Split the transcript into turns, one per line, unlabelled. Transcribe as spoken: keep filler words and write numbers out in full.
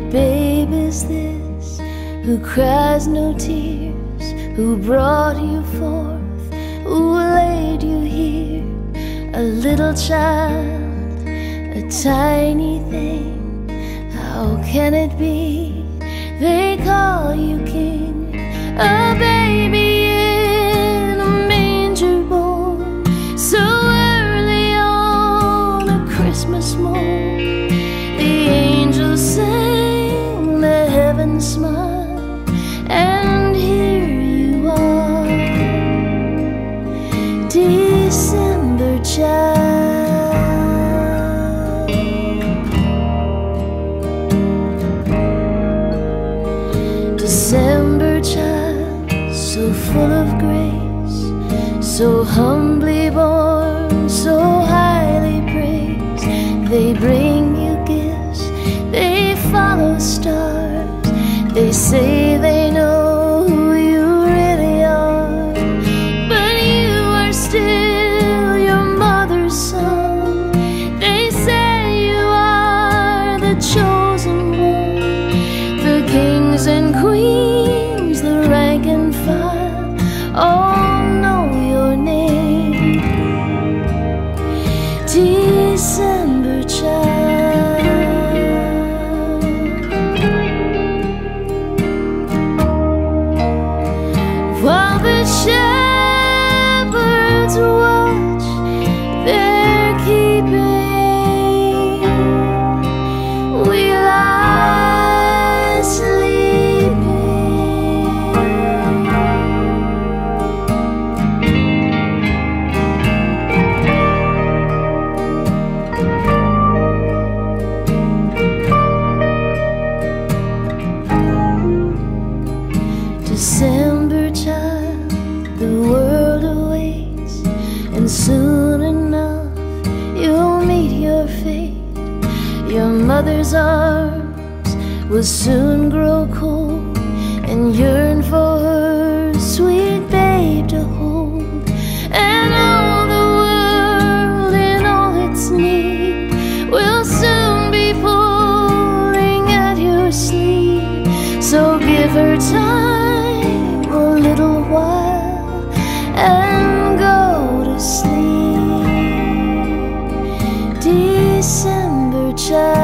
babe is this who cries no tears, who brought you forth, who laid you here? A little child, a tiny thing. How can it be they call you king? A baby in a manger born so early on a Christmas morn. The angels sang, the heavens smiled, and here you are, December child. December child, so full of grace, so humbly born, so highly praised. They bring you gifts, they follow stars, they say they know who you really are, but you are still your mother's son. They say you are the chosen one, the kings and queens, the rank and file, all know your name, December child. While the shepherds watch, they're keeping, we lie sleeping. December child, the world awaits, and soon enough you'll meet your fate. Your mother's arms will soon grow cold, and yearn for her sweet babe to hold. And all the world in all its need will soon be pulling at your sleeve. So give her time, a little while, and go to sleep, December child.